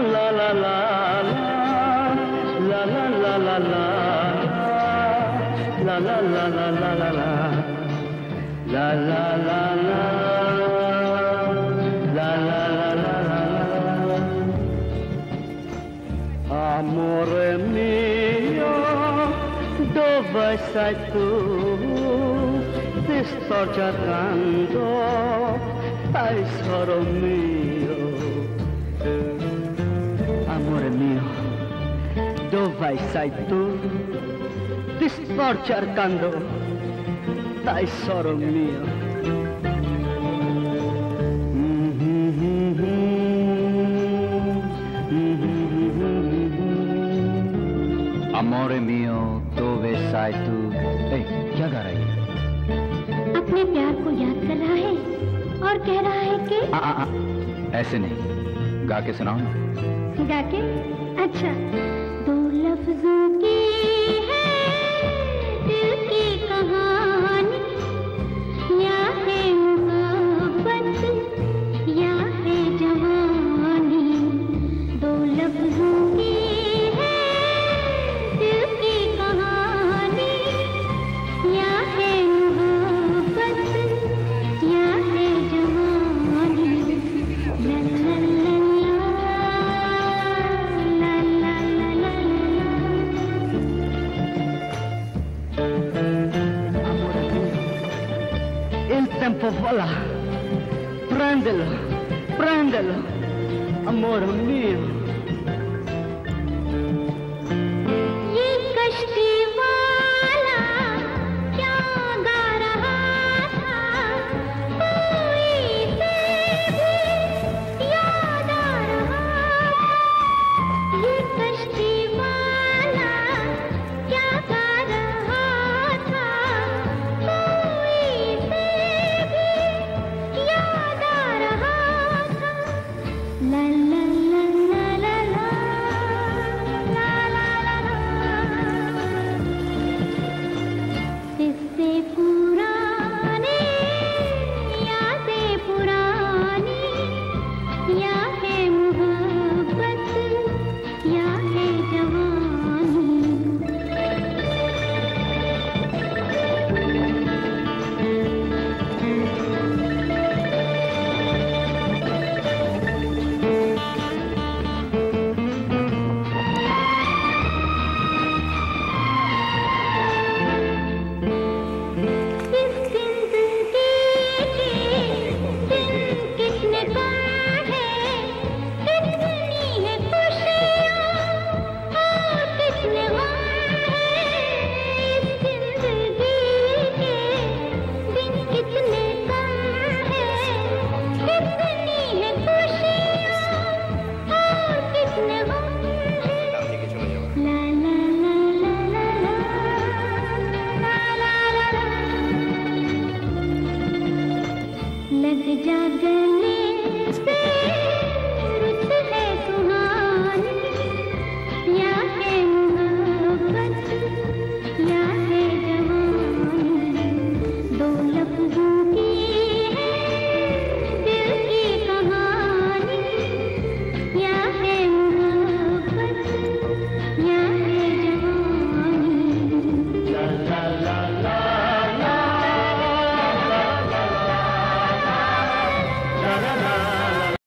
la la la la la la la la la la la la la la la la la la la Amore mio, dove sei tu? Ti sto cercando, tesoro mio. Amore mio, dove sei tu? Ti sto cercando, tesoro mio. Amore mio, dove sei tu? क्या गा रही है? अपने प्यार को याद कर रहा है और कह रहा है कि ऐसे नहीं, गा के सुनाओ ना। गा के? अच्छा। दो लफ्जों की है दिल की कहानी, या है मोहब्बत या है जवानी। दो लफ्जों की Il tempo vola, prendelo, prendelo, amore mio.